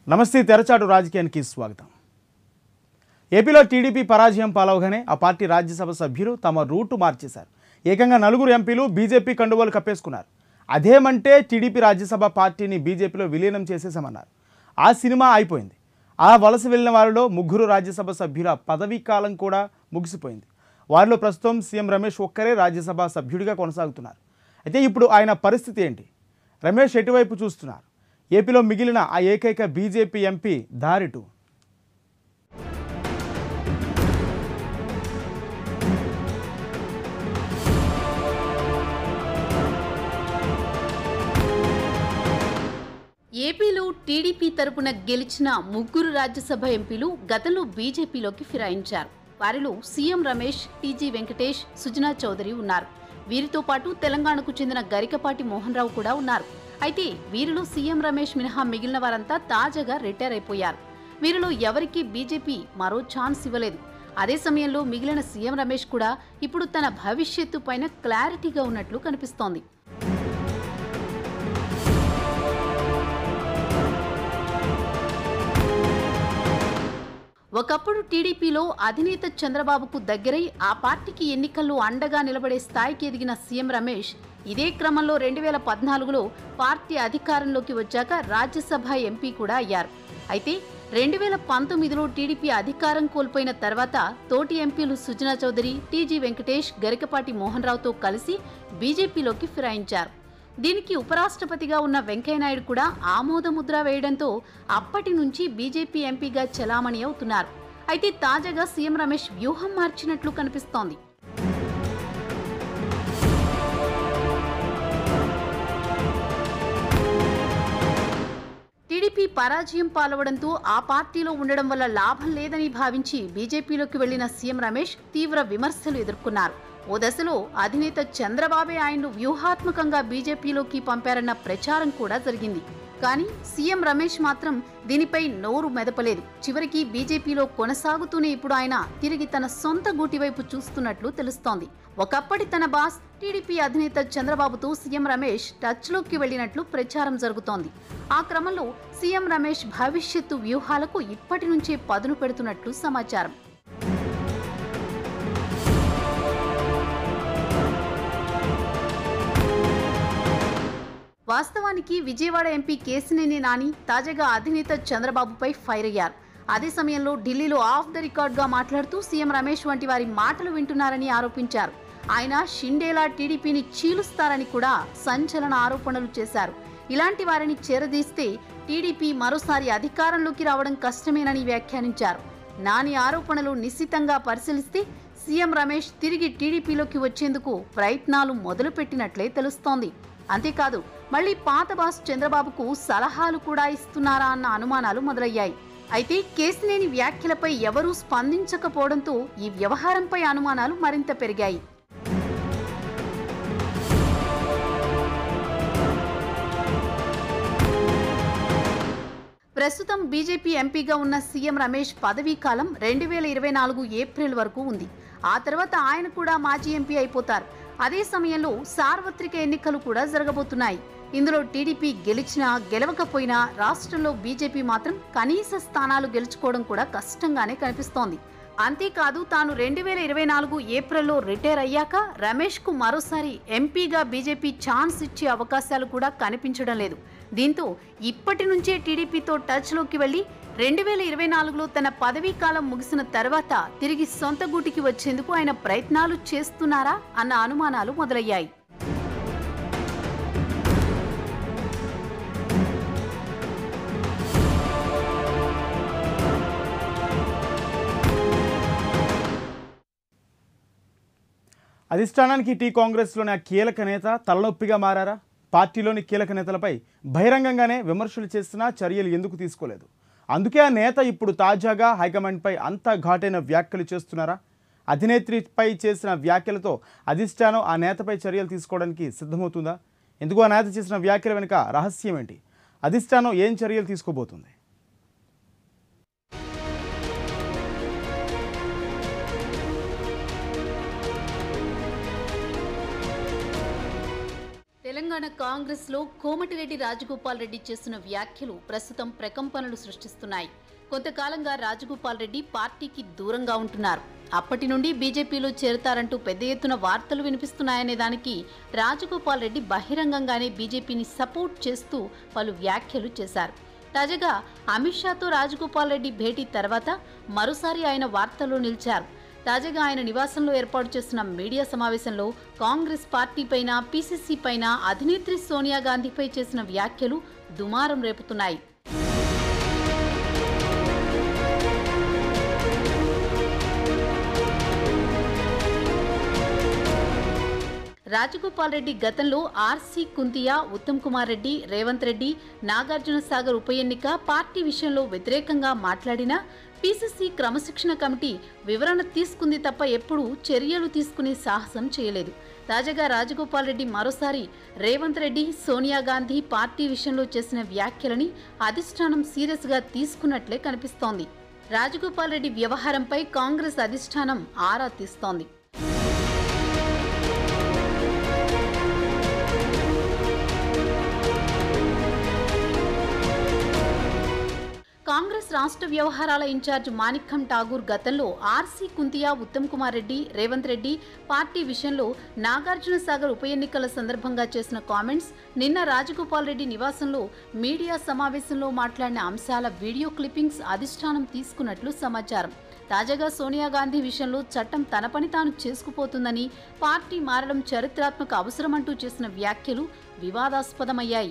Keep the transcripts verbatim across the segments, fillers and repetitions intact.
నమస్తే తెరచాటు రాజకీయానికి స్వాగతం. ఏపీలో టీడీపీ పరాజయం పాలవగానే ఆ పార్టీ రాజ్యసభ సభ్యులు తమ రూటు మార్చేశారు. ఏకంగా నలుగురు ఎంపీలు బీజేపీ కండువాలు కప్పేసుకున్నారు. అదేమంటే టీడీపీ రాజ్యసభ పార్టీని బీజేపీలో విలీనం చేసేసామన్నారు. ఆ సినిమా అయిపోయింది. ఆ వలస వెళ్ళిన వారిలో ముగ్గురు రాజ్యసభ సభ్యుల పదవీ కాలం కూడా ముగిసిపోయింది. వారిలో ప్రస్తుతం సీఎం రమేష్ ఒక్కరే రాజ్యసభ సభ్యుడిగా కొనసాగుతున్నారు. అయితే ఇప్పుడు ఆయన పరిస్థితి ఏంటి? రమేష్ ఎటువైపు చూస్తున్నారు? ఏపీలో మిగిలిన ఆ ఏకైక బీజేపీ ఎంపీ దారిటు. ఏపీలో టీడీపీ తరపున గెలిచిన ముగ్గురు రాజ్యసభ ఎంపీలు గతంలో బీజేపీలోకి ఫిరాయించారు. వారిలో సీఎం రమేష్, టీజీ వెంకటేష్, సుజనా చౌదరి ఉన్నారు. వీరితో పాటు తెలంగాణకు చెందిన గరికపాటి మోహన్ రావు కూడా ఉన్నారు. అయితే వీరిలో సీఎం రమేష్ మినహా మిగిలిన వారంతా తాజాగా రిటైర్ అయిపోయారు. వీరిలో ఎవరికీ బీజేపీ మరో ఛాన్స్ ఇవ్వలేదు. అదే సమయంలో మిగిలిన సీఎం రమేష్ కూడా ఇప్పుడు తన భవిష్యత్తు పైన క్లారిటీగా ఉన్నట్లు కనిపిస్తోంది. ఒకప్పుడు టీడీపీలో అధినేత చంద్రబాబుకు దగ్గరై ఆ పార్టీకి ఎన్నికల్లో అండగా నిలబడే స్థాయికి ఎదిగిన సీఎం రమేష్ ఇదే క్రమంలో రెండు వేల పద్నాలుగులో పార్టీ అధికారంలోకి వచ్చాక రాజ్యసభ ఎంపీ కూడా అయ్యారు. అయితే రెండు వేల పంతొమ్మిదిలో టీడీపీ అధికారం కోల్పోయిన తర్వాత తోటి ఎంపీలు సుజనా చౌదరి, టీజీ వెంకటేష్, గరికపాటి మోహన్ రావుతో కలిసి బీజేపీలోకి ఫిరాయించారు. దీనికి ఉపరాష్ట్రపతిగా ఉన్న వెంకయ్యనాయుడు కూడా ఆమోదముద్ర వేయడంతో అప్పటి నుంచి బీజేపీ ఎంపీగా చలామణి అవుతున్నారు. అయితే తాజాగా సీఎం రమేష్ వ్యూహం మార్చినట్లు కనిపిస్తోంది. టీడీపీ పరాజయం పాలవడంతో ఆ పార్టీలో ఉండడం వల్ల లాభం లేదని భావించి బీజేపీలోకి వెళ్లిన సీఎం రమేష్ తీవ్ర విమర్శలు ఎదుర్కొన్నారు. ఓ దశలో అధినేత చంద్రబాబే ఆయన్ను వ్యూహాత్మకంగా బీజేపీలోకి పంపారన్న ప్రచారం కూడా జరిగింది. కానీ సీఎం రమేష్ మాత్రం దీనిపై నోరు మెదపలేదు. చివరికి బీజేపీలో కొనసాగుతూనే ఇప్పుడు ఆయన తిరిగి తన సొంత గూటి వైపు చూస్తున్నట్లు తెలుస్తోంది. ఒకప్పటి తన బాస్ టీడీపీ అధినేత చంద్రబాబుతో సీఎం రమేష్ టచ్లోకి వెళ్లినట్లు ప్రచారం జరుగుతోంది. ఆ క్రమంలో సీఎం రమేష్ భవిష్యత్తు వ్యూహాలకు ఇప్పటి నుంచే పదును పెడుతున్నట్లు సమాచారం. వాస్తవానికి విజయవాడ ఎంపీ కేశినేని నాని తాజాగా అధినేత చంద్రబాబుపై ఫైర్ అయ్యారు. అదే సమయంలో ఢిల్లీలో ఆఫ్ ద రికార్డ్ గా మాట్లాడుతూ సీఎం రమేష్ వంటి వారి మాటలు వింటున్నారని ఆరోపించారు. ఆయన షిండేలా టీడీపీని చీలుస్తారని కూడా సంచలన ఆరోపణలు చేశారు. ఇలాంటి వారిని చేరదీస్తే టీడీపీ మరోసారి అధికారంలోకి రావడం కష్టమేనని వ్యాఖ్యానించారు. నాని ఆరోపణలు నిశ్చితంగా పరిశీలిస్తే సీఎం రమేష్ తిరిగి టీడీపీలోకి వచ్చేందుకు ప్రయత్నాలు మొదలుపెట్టినట్లే తెలుస్తోంది. అంతేకాదు మళ్లీ పాత బాస్ చంద్రబాబుకు సలహాలు కూడా ఇస్తున్నారా అన్న అనుమానాలు మొదలయ్యాయి. అయితే కేశినేని వ్యాఖ్యలపై ఎవరూ స్పందించకపోవడంతో ఈ వ్యవహారంపై అనుమానాలు మరింత పెరిగాయి. ప్రస్తుతం బీజేపీ ఎంపీగా ఉన్న సీఎం రమేష్ పదవీ కాలం రెండు వేల ఇరవై నాలుగు ఏప్రిల్ వరకు ఉంది. ఆ తర్వాత ఆయన కూడా మాజీ ఎంపీ అయిపోతారు. అదే సమయంలో సార్వత్రిక ఎన్నికలు కూడా జరగబోతున్నాయి. ఇందులో టీడీపీ గెలిచినా గెలవకపోయినా రాష్ట్రంలో బీజేపీ మాత్రం కనీస స్థానాలు గెలుచుకోవడం కూడా కష్టంగానే కనిపిస్తోంది. అంతేకాదు తాను రెండు వేల ఇరవై నాలుగు ఏప్రిల్లో రిటైర్ అయ్యాక రమేష్ కు మరోసారి ఎంపీగా బీజేపీ ఛాన్స్ ఇచ్చే అవకాశాలు కూడా కనిపించడం లేదు. దీంతో ఇప్పటి నుంచే టీడీపీతో టచ్లోకి వెళ్లి రెండు వేల ఇరవై నాలుగులో తన పదవీ కాలం ముగిసిన తర్వాత తిరిగి సొంత గూటికి వచ్చేందుకు ఆయన ప్రయత్నాలు చేస్తున్నారా అన్న అనుమానాలు మొదలయ్యాయి. అధిష్టానానికి టీ కాంగ్రెస్లోని ఆ కీలక నేత తలనొప్పిగా మారారా? పార్టీలోని కీలక నేతలపై బహిరంగంగానే విమర్శలు చేసినా చర్యలు ఎందుకు తీసుకోలేదు? అందుకే ఆ నేత ఇప్పుడు తాజాగా హైకమాండ్పై అంత ఘాటైన వ్యాఖ్యలు చేస్తున్నారా? అధినేత్రిపై చేసిన వ్యాఖ్యలతో అధిష్టానం ఆ నేతపై చర్యలు తీసుకోవడానికి సిద్ధమవుతుందా? ఎందుకు ఆ నేత చేసిన వ్యాఖ్యల వెనుక రహస్యం ఏంటి? అధిష్టానం ఏం చర్యలు తీసుకోబోతుంది? తెలంగాణ తెలంగాణ కాంగ్రెస్ లో కోమటిరెడ్డి రాజగోపాల్ రెడ్డి చేసిన వ్యాఖ్యలు ప్రస్తుతం ప్రకంపనలు సృష్టిస్తున్నాయి. కొంతకాలంగా రాజగోపాల్ రెడ్డి పార్టీకి దూరంగా ఉంటున్నారు. అప్పటి నుండి బీజేపీలో చేరతారంటూ పెద్ద ఎత్తున వార్తలు వినిపిస్తున్నాయనే దానికి రాజగోపాల్ రెడ్డి బహిరంగంగానే బీజేపీని సపోర్ట్ చేస్తూ పలు వ్యాఖ్యలు చేశారు. తాజాగా అమిత్ షాతో రాజగోపాల్ రెడ్డి భేటీ తర్వాత మరోసారి ఆయన వార్తల్లో నిలిచారు. తాజాగా ఆయన నివాసంలో ఏర్పాటు చేసిన మీడియా సమావేశంలో కాంగ్రెస్ పార్టీ పైన, పీసీసీ పైన అధినేత్రి సోనియా గాంధీపై చేసిన వ్యాఖ్యలు దుమారం రేపుతున్నాయి. రాజగోపాల్ రెడ్డి గతంలో ఆర్సీ కుంతియా, ఉత్తమ్ కుమార్ రెడ్డి, రేవంత్ రెడ్డి, నాగార్జున సాగర్ ఉప ఎన్నిక, పార్టీ విషయంలో వ్యతిరేకంగా మాట్లాడినా పీసీసీ క్రమశిక్షణ కమిటీ వివరణ తీసుకుంది తప్ప ఎప్పుడూ చర్యలు తీసుకునే సాహసం చేయలేదు. తాజాగా రాజగోపాల్ రెడ్డి మరోసారి రేవంత్ రెడ్డి, సోనియా గాంధీ పార్టీ విషయంలో చేసిన వ్యాఖ్యలని అధిష్టానం సీరియస్ గా తీసుకున్నట్లే కనిపిస్తోంది. రాజగోపాల్ రెడ్డి వ్యవహారంపై కాంగ్రెస్ అధిష్టానం ఆరా తీస్తోంది. కాంగ్రెస్ రాష్ట్ర వ్యవహారాల ఇన్ఛార్జ్ మాణిక్యం ఠాగూర్ గతంలో ఆర్సీ కుంతియా, ఉత్తమ్ కుమార్ రెడ్డి, రేవంత్ రెడ్డి పార్టీ విషయంలో నాగార్జున సాగర్ ఉప ఎన్నికల సందర్భంగా చేసిన కామెంట్స్, నిన్న రాజగోపాల్ రెడ్డి నివాసంలో మీడియా సమావేశంలో మాట్లాడిన అంశాల వీడియో క్లిప్పింగ్స్ అధిష్టానం తీసుకున్నట్లు సమాచారం. తాజాగా సోనియా గాంధీ విషయంలో చట్టం తన పని తాను చేసుకుపోతుందని, పార్టీ మారడం చరిత్రాత్మక అవసరమంటూ చేసిన వ్యాఖ్యలు వివాదాస్పదమయ్యాయి.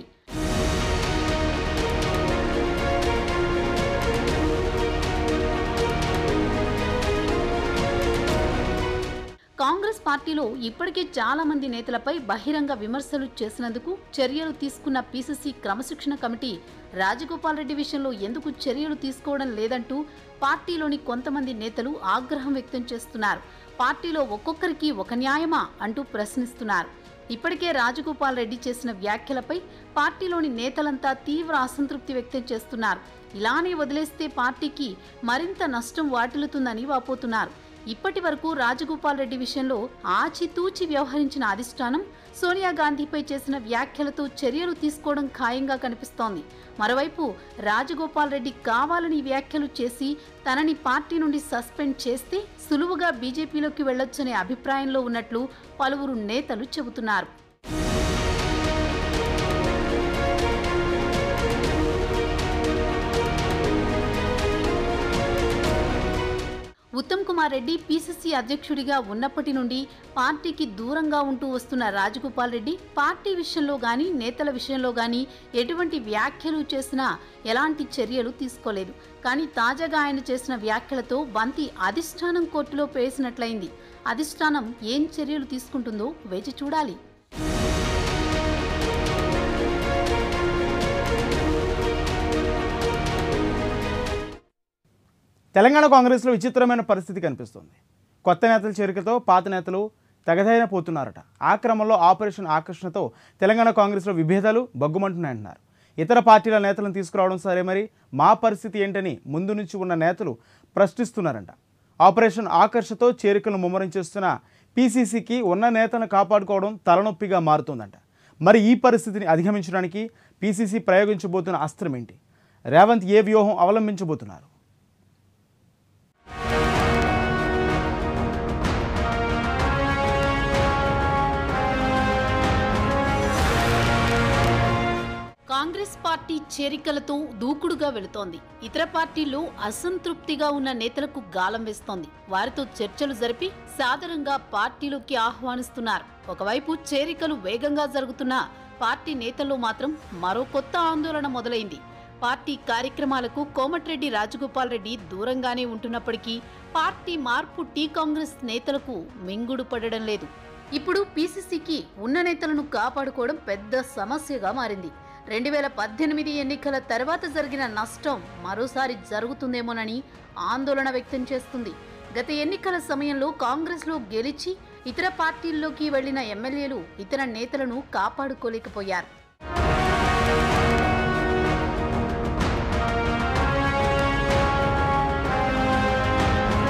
కాంగ్రెస్ పార్టీలో ఇప్పటికే చాలా మంది నేతలపై బహిరంగ విమర్శలు చేసినందుకు చర్యలు తీసుకున్న పీసీసీ క్రమశిక్షణ కమిటీ రాజగోపాల్ రెడ్డి విషయంలో ఎందుకు చర్యలు తీసుకోవడం లేదంటూ పార్టీలోని కొంతమంది నేతలు ఆగ్రహం వ్యక్తం చేస్తున్నారు. పార్టీలో ఒక్కొక్కరికి ఒక న్యాయమా అంటూ ప్రశ్నిస్తున్నారు. ఇప్పటికే రాజగోపాల్ రెడ్డి చేసిన వ్యాఖ్యలపై పార్టీలోని నేతలంతా తీవ్ర అసంతృప్తి వ్యక్తం చేస్తున్నారు. ఇలానే వదిలేస్తే పార్టీకి మరింత నష్టం వాటిల్లుతుందని వాపోతున్నారు. ఇప్పటి వరకు రాజగోపాల్ రెడ్డి విషయంలో ఆచితూచి వ్యవహరించిన అధిష్టానం సోనియా గాంధీపై చేసిన వ్యాఖ్యలతో చర్యలు తీసుకోవడం ఖాయంగా కనిపిస్తోంది. మరోవైపు రాజగోపాల్ రెడ్డి కావాలని వ్యాఖ్యలు చేసి తనని పార్టీ నుండి సస్పెండ్ చేస్తే సులువుగా బీజేపీలోకి వెళ్లొచ్చనే అభిప్రాయంలో ఉన్నట్లు పలువురు నేతలు చెబుతున్నారు. ఉత్తమ్ కుమార్ రెడ్డి పీసీసీ అధ్యక్షుడిగా ఉన్నప్పటి నుండి పార్టీకి దూరంగా ఉంటూ వస్తున్న రాజగోపాల్ రెడ్డి పార్టీ విషయంలో గానీ, నేతల విషయంలో గానీ ఎటువంటి వ్యాఖ్యలు చేసినా ఎలాంటి చర్యలు తీసుకోలేదు. కానీ తాజాగా ఆయన చేసిన వ్యాఖ్యలతో బంతి అధిష్టానం కోర్టులో పేసినట్లయింది. అధిష్టానం ఏం చర్యలు తీసుకుంటుందో వేచి చూడాలి. తెలంగాణ కాంగ్రెస్లో విచిత్రమైన పరిస్థితి కనిపిస్తుంది. కొత్త నేతల చేరికతో పాత నేతలు తెగదైన పోతున్నారట. ఆ క్రమంలో ఆపరేషన్ ఆకర్షణతో తెలంగాణ కాంగ్రెస్లో విభేదాలు బగ్గుమంటున్నాయంటున్నారు. ఇతర పార్టీల నేతలను తీసుకురావడం సరే, మరి మా పరిస్థితి ఏంటని ముందు నుంచి ఉన్న నేతలు ప్రశ్నిస్తున్నారంట. ఆపరేషన్ ఆకర్షతో చేరికలను ముమ్మరం చేస్తున్న పీసీసీకి ఉన్న నేతలను కాపాడుకోవడం తలనొప్పిగా మారుతుందంట. మరి ఈ పరిస్థితిని అధిగమించడానికి పీసీసీ ప్రయోగించబోతున్న అస్త్రం ఏంటి? రేవంత్ ఏ వ్యూహం అవలంబించబోతున్నారు? కాంగ్రెస్ పార్టీ చేరికలతో దూకుడుగా వెళుతోంది. ఇతర పార్టీల్లో అసంతృప్తిగా ఉన్న నేతలకు గాలం వేస్తోంది. వారితో చర్చలు జరిపి సాదరంగా పార్టీలోకి ఆహ్వానిస్తున్నారు. ఒకవైపు చేరికలు వేగంగా జరుగుతున్నా పార్టీ నేతల్లో మాత్రం మరో కొత్త ఆందోళన మొదలైంది. పార్టీ కార్యక్రమాలకు కోమటిరెడ్డి రాజగోపాల్ రెడ్డి దూరంగానే ఉంటున్నప్పటికీ పార్టీ మార్పు టీ కాంగ్రెస్ నేతలకు మింగుడు పడడం లేదు. ఇప్పుడు పీసీసీకి ఉన్న నేతలను కాపాడుకోవడం పెద్ద సమస్యగా మారింది. రెండు వేల పద్దెనిమిది ఎన్నికల తర్వాత జరిగిన నష్టం మరోసారి జరుగుతుందేమోనని ఆందోళన వ్యక్తం చేస్తుంది. గత ఎన్నికల సమయంలో కాంగ్రెస్లో గెలిచి ఇతర పార్టీల్లోకి వెళ్లిన ఎమ్మెల్యేలు ఇతర నేతలను కాపాడుకోలేకపోయారు.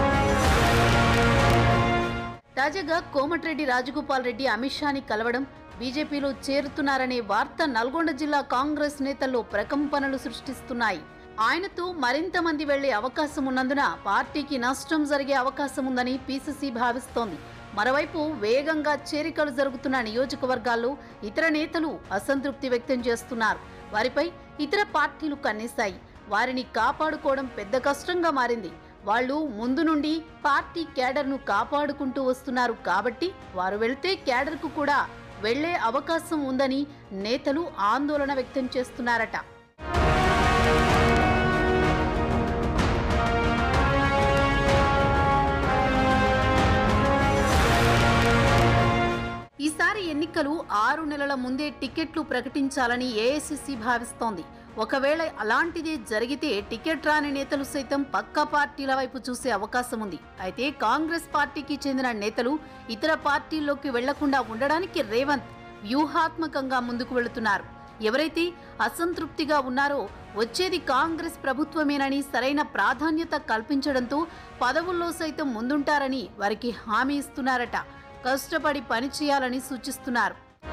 తాజాగా కోమటిరెడ్డి రాజగోపాల్ రెడ్డి అమిత్ షాని కలవడం, బీజేపీలో చేరుతున్నారనే వార్త నల్గొండ జిల్లా కాంగ్రెస్ నేతల్లో ప్రకంపనలు సృష్టిస్తున్నాయి. ఆయనతో మరింత మంది వెళ్లే అవకాశం ఉన్నందున పార్టీకి నష్టం జరిగే అవకాశం ఉందని పీసీసీ భావిస్తోంది. మరోవైపు వేగంగా చేరికలు జరుగుతున్న నియోజకవర్గాల్లో ఇతర నేతలు అసంతృప్తి వ్యక్తం చేస్తున్నారు. వారిపై ఇతర పార్టీలు కన్నేశాయి. వారిని కాపాడుకోవడం పెద్ద కష్టంగా మారింది. వాళ్ళు ముందు నుండి పార్టీ క్యాడర్ను కాపాడుకుంటూ వస్తున్నారు కాబట్టి వారు వెళ్తే క్యాడర్కు కూడా వెళ్లే అవకాశం ఉందని నేతలు ఆందోళన వ్యక్తం చేస్తున్నారట. ఈసారి ఎన్నికలు ఆరు నెలల ముందే టికెట్లు ప్రకటించాలని ఏఐసీసీ భావిస్తోంది. ఒకవేళ అలాంటిదే జరిగితే టికెట్ రాని నేతలు సైతం పక్క పార్టీల వైపు చూసే అవకాశం ఉంది. అయితే కాంగ్రెస్ పార్టీకి చెందిన నేతలు ఇతర పార్టీల్లోకి వెళ్లకుండా ఉండడానికి రేవంత్ వ్యూహాత్మకంగా ముందుకు వెళుతున్నారు. ఎవరైతే అసంతృప్తిగా ఉన్నారో వచ్చేది కాంగ్రెస్ ప్రభుత్వమేనని సరైన ప్రాధాన్యత కల్పించడంతో పదవుల్లో సైతం ముందుంటారని వారికి హామీ ఇస్తున్నారట. కష్టపడి పనిచేయాలని సూచిస్తున్నారు.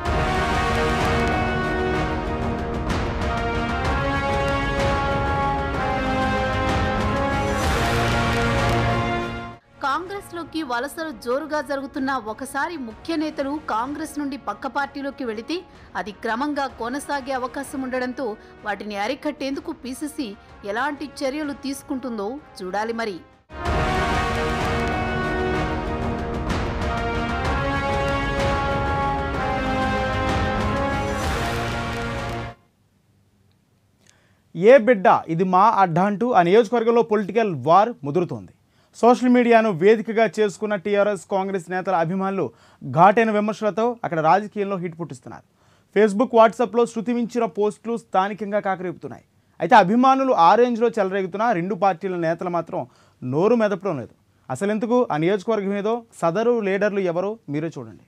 కాంగ్రెస్లోకి వలసలు జోరుగా జరుగుతున్న ఒకసారి ముఖ్య నేతలు కాంగ్రెస్ నుండి పక్క పార్టీలోకి వెళితే అది క్రమంగా కొనసాగే అవకాశం ఉండడంతో వాటిని అరికట్టేందుకు పీసీసీ ఎలాంటి చర్యలు తీసుకుంటుందో చూడాలి మరి. ఏ బిడ్డ ఇది మా అడ్డా అంటూ ఆ నియోజకవర్గంలో పొలిటికల్ వార్ ముదురుతోంది. సోషల్ మీడియాను వేదికగా చేసుకున్న టీఆర్ఎస్ కాంగ్రెస్ నేతల అభిమానులు ఘాటైన విమర్శలతో అక్కడ రాజకీయంలో హిట్ పుట్టిస్తున్నారు. ఫేస్బుక్, వాట్సాప్లో శృతి మించిన పోస్టులు స్థానికంగా కాకరేపుతున్నాయి. అయితే అభిమానులు ఆ రేంజ్లో చెలరేగుతున్న రెండు పార్టీల నేతలు మాత్రం నోరు మెదపడం లేదు. అసలెందుకు ఆ నియోజకవర్గం ఏదో సదరు లీడర్లు ఎవరో మీరే చూడండి.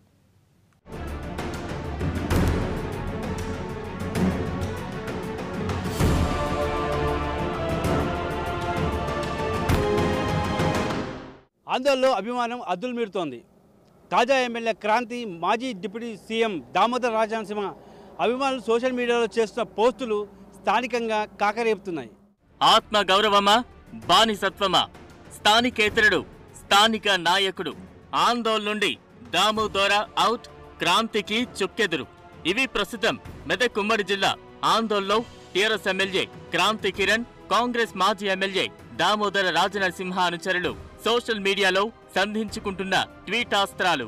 ఆందోళనలో అభిమానం అద్దులు మీరుతోంది. తాజా ఎమ్మెల్యే క్రాంతి, మాజీ డిప్యూటీ సీఎం దామోదర్ రాజనరసింహ అభిమానులు సోషల్ మీడియాలో చేస్తున్న పోస్టులు స్థానికంగా కాకరేపుతున్నాయి. ఆత్మ గౌరవమా, బానిసత్వమా, స్థానికేతరుడు, స్థానిక నాయకుడు, ఆందోళన నుండి దామోదర అవుట్, క్రాంతికి చుక్కెదురు. ఇవి ప్రస్తుతం మెదక్ ఉమ్మడి జిల్లా ఆందోళనలో టీఆర్ఎస్ ఎమ్మెల్యే క్రాంతి కిరణ్, కాంగ్రెస్ మాజీ ఎమ్మెల్యే దామోదర రాజనరసింహ అనుచరులు సోషల్ మీడియాలో సంధించుకుంటున్న ట్వీటాస్త్రాలు.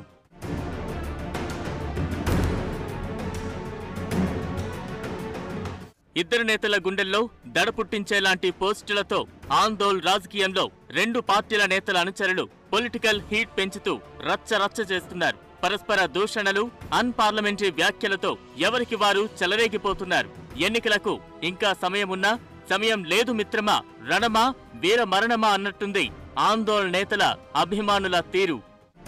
ఇద్దరు నేతల గుండెల్లో దడ పుట్టించేలాంటి పోస్టులతో ఆందోళన రాజకీయంలో రెండు పార్టీల నేతల అనుచరులు పొలిటికల్ హీట్ పెంచుతూ రచ్చ రచ్చ చేస్తున్నారు. పరస్పర దూషణలు, అన్పార్లమెంటరీ వ్యాఖ్యలతో ఎవరికి వారు చెలరేగిపోతున్నారు. ఎన్నికలకు ఇంకా సమయమున్నా సమయం లేదు మిత్రమా, రణమా వీర మరణమా అన్నట్టుంది ఆందోళన నేతల అభిమానుల తీరు.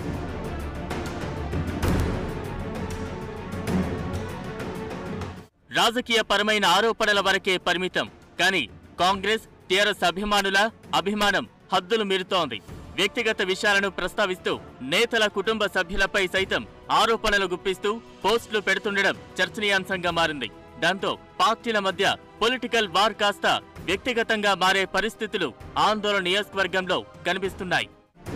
రాజకీయ పరమైన ఆరోపణల వరకే పరిమితం. కానీ కాంగ్రెస్, టీఆర్ఎస్ అభిమానుల అభిమానం హద్దులు మీరుతోంది. వ్యక్తిగత విషయాలను ప్రస్తావిస్తూ నేతల కుటుంబ సభ్యులపై సైతం ఆరోపణలు గుప్పిస్తూ పోస్టులు పెడుతుండడం చర్చనీయాంశంగా మారింది. దాంతో పార్టీల మధ్య పొలిటికల్ వార్ కాస్త వ్యక్తిగతంగా మారే పరిస్థితులు ఆందోళన నియోజకవర్గంలో కనిపిస్తున్నాయి.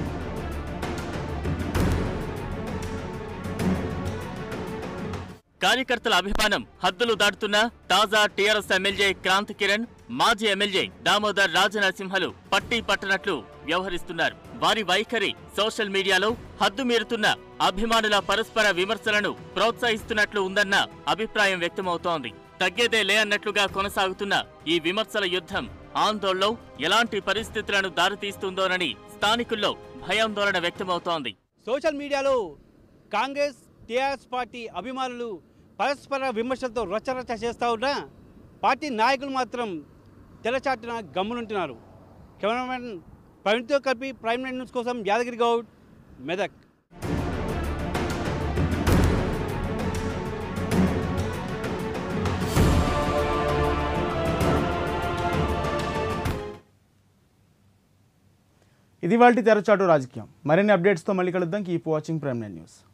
కార్యకర్తల అభిమానం హద్దులు దాటుతున్న తాజా టీఆర్ఎస్ ఎమ్మెల్యే క్రాంతి కిరణ్, మాజీ ఎమ్మెల్యే దామోదర్ రాజనరసింహలు పట్టీ పట్టనట్లు వ్యవహరిస్తున్నారు. వారి వైఖరి సోషల్ మీడియాలో హద్దు మీరుతున్న అభిమానుల పరస్పర విమర్శలను ప్రోత్సహిస్తున్నట్లు ఉందన్న అభిప్రాయం వ్యక్తమవుతోంది. తగ్గేదే లే అన్నట్లుగా కొనసాగుతున్న ఈ విమర్శల యుద్ధం ఆందోళనలో ఎలాంటి పరిస్థితులను దారితీస్తుందోనని స్థానికుల్లో భయాందోళన వ్యక్తమవుతోంది. సోషల్ మీడియాలో కాంగ్రెస్, టీఆర్ఎస్ పార్టీ అభిమానులు పరస్పర విమర్శలతో రచ్చరచ్చ చేస్తూ ఉన్నా పార్టీ నాయకులు మాత్రం తెల్లచాటున గమ్మునుంటున్నారు. కెమెరామెన్ ప్రవీణ్తో కలిపి ప్రైమ్ నైన్ న్యూస్ కోసం యాదగిరి గౌడ్, మెదక్. ఇది వాల్టి తెరచాటు రాజకీయం. మరిన్ని అప్డేట్స్తో మళ్ళీ కలుద్దాం. Keep watching prime nine news.